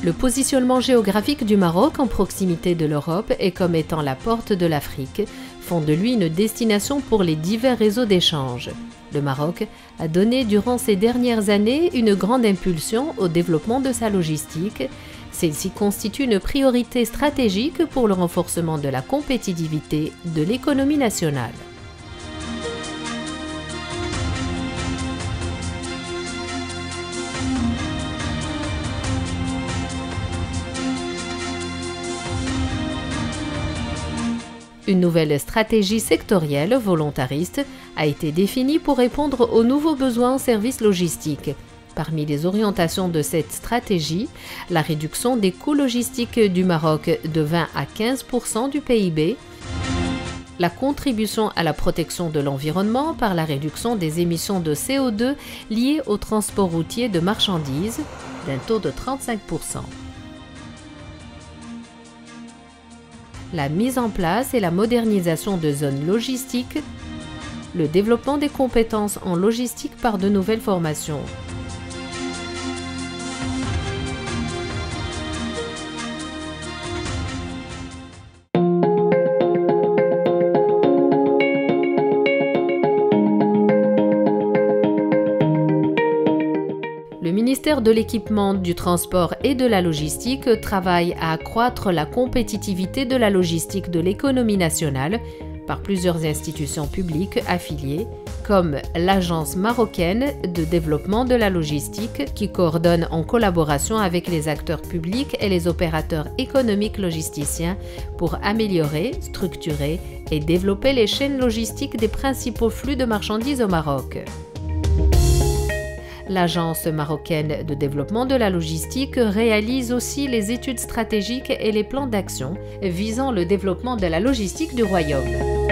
Le positionnement géographique du Maroc en proximité de l'Europe et comme étant la porte de l'Afrique font de lui une destination pour les divers réseaux d'échange. Le Maroc a donné durant ces dernières années une grande impulsion au développement de sa logistique. Celle-ci constitue une priorité stratégique pour le renforcement de la compétitivité de l'économie nationale. Une nouvelle stratégie sectorielle volontariste a été définie pour répondre aux nouveaux besoins en services logistiques. Parmi les orientations de cette stratégie, la réduction des coûts logistiques du Maroc de 20 à 15% du PIB, la contribution à la protection de l'environnement par la réduction des émissions de CO2 liées au transport routier de marchandises d'un taux de 35%. La mise en place et la modernisation de zones logistiques, le développement des compétences en logistique par de nouvelles formations. Le ministère de l'Équipement, du Transport et de la Logistique travaille à accroître la compétitivité de la logistique de l'économie nationale par plusieurs institutions publiques affiliées, comme l'Agence marocaine de développement de la logistique qui coordonne en collaboration avec les acteurs publics et les opérateurs économiques logisticiens pour améliorer, structurer et développer les chaînes logistiques des principaux flux de marchandises au Maroc. L'Agence marocaine de développement de la logistique réalise aussi les études stratégiques et les plans d'action visant le développement de la logistique du Royaume.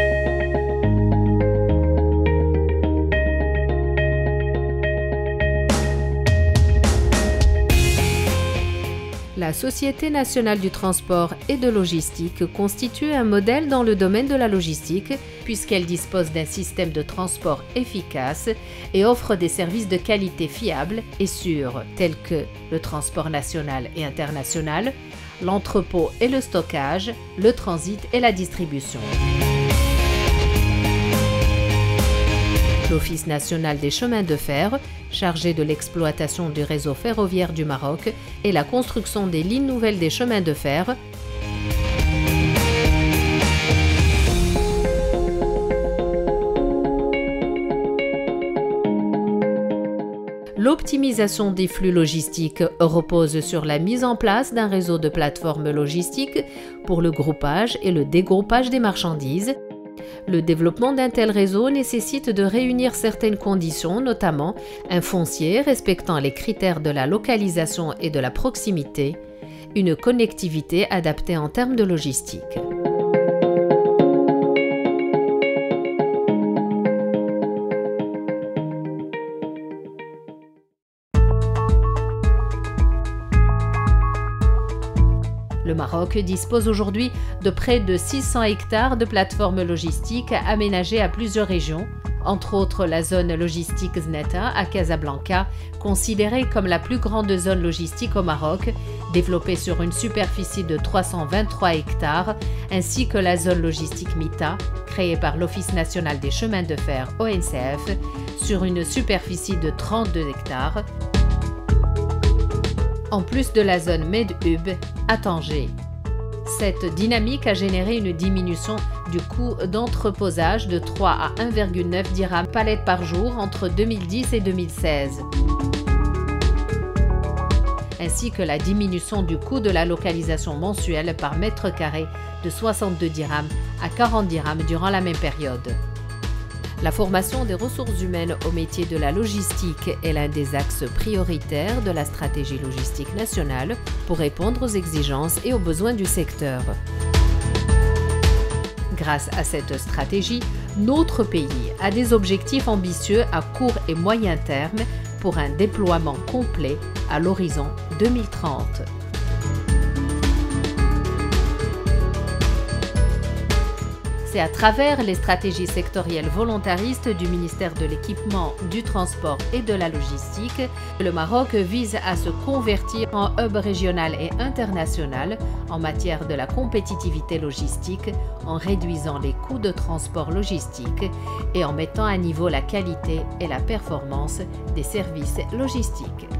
La Société nationale du transport et de logistique constitue un modèle dans le domaine de la logistique puisqu'elle dispose d'un système de transport efficace et offre des services de qualité fiables et sûrs tels que le transport national et international, l'entrepôt et le stockage, le transit et la distribution. L'Office national des chemins de fer, chargé de l'exploitation du réseau ferroviaire du Maroc et la construction des lignes nouvelles des chemins de fer, l'optimisation des flux logistiques repose sur la mise en place d'un réseau de plateformes logistiques pour le groupage et le dégroupage des marchandises. Le développement d'un tel réseau nécessite de réunir certaines conditions, notamment un foncier respectant les critères de la localisation et de la proximité, une connectivité adaptée en termes de logistique. Le Maroc dispose aujourd'hui de près de 600 hectares de plateformes logistiques aménagées à plusieurs régions, entre autres la zone logistique Zneta à Casablanca, considérée comme la plus grande zone logistique au Maroc, développée sur une superficie de 323 hectares, ainsi que la zone logistique Mita, créée par l'Office national des chemins de fer ONCF, sur une superficie de 32 hectares, en plus de la zone Medhub à Tanger. Cette dynamique a généré une diminution du coût d'entreposage de 3 à 1,9 dirhams palette par jour entre 2010 et 2016, ainsi que la diminution du coût de la localisation mensuelle par mètre carré de 62 dirhams à 40 dirhams durant la même période. La formation des ressources humaines au métier de la logistique est l'un des axes prioritaires de la stratégie logistique nationale pour répondre aux exigences et aux besoins du secteur. Grâce à cette stratégie, notre pays a des objectifs ambitieux à court et moyen terme pour un déploiement complet à l'horizon 2030. C'est à travers les stratégies sectorielles volontaristes du ministère de l'Équipement, du Transport et de la Logistique que le Maroc vise à se convertir en hub régional et international en matière de la compétitivité logistique, en réduisant les coûts de transport logistique et en mettant à niveau la qualité et la performance des services logistiques.